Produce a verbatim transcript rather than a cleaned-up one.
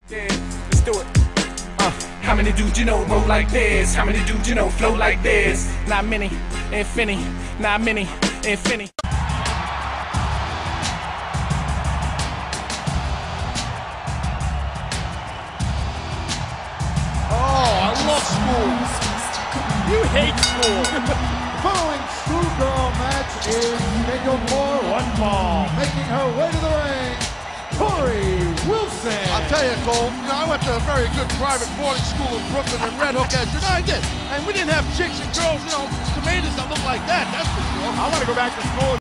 Let's do it. Uh, how many dudes you know roll like this? How many dudes you know flow like this? Not many, infinity, not many, infinity. Oh, I love school. You hate school. The following schoolgirl match is scheduled for one fall. Making her way to the ring, Torrie Willson. I'll tell you, Cole, you know, I went to a very good private boarding school in Brooklyn and Red Hook, as you know I did. And we didn't have chicks and girls, you know, tomatoes that look like that, that's for sure. I want to go back to school.